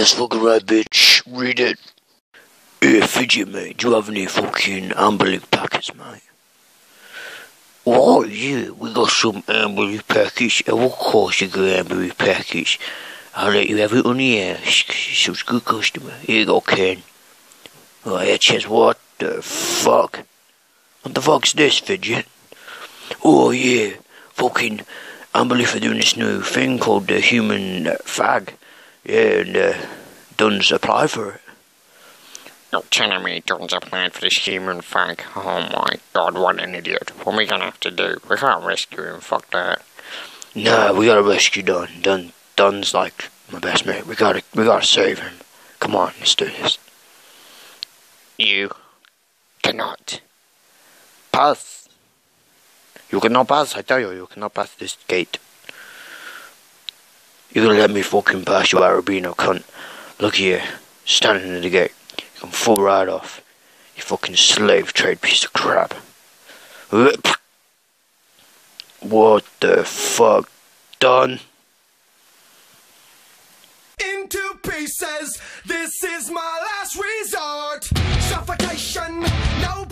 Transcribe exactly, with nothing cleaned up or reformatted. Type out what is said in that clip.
that's fucking right, bitch. Read it. Hey, Fidget, mate, do you have any fucking Amber Leaf packets, mate? Oh, yeah, we got some Amber Leaf packets. Oh, of course you got Amber Leaf packets. I'll let you have it on the air. You're such a good customer. Here you go, Ken. Oh, yeah, Chess, what the fuck? What the fuck's this, Fidget? Oh, yeah, fucking Amber Leaf are doing this new thing called the Human uh, Fag. Yeah, and uh, Dunn's apply for it. You're telling me Dunn's applied for this human fag? Oh my god, what an idiot. What are we gonna have to do? We can't rescue him, fuck that. Nah, we gotta rescue Dunn. Dunn, Dunn's like my best mate. We gotta, we gotta save him. Come on, let's do this. You cannot pass. You cannot pass, I tell you, you cannot pass this gate. You're gonna let me fucking pass, you Arabino cunt. Look here, standing in the gate. You can fall right off. You fucking slave trade piece of crap. What the fuck? Done? Into pieces, this is my last resort. Suffocation, no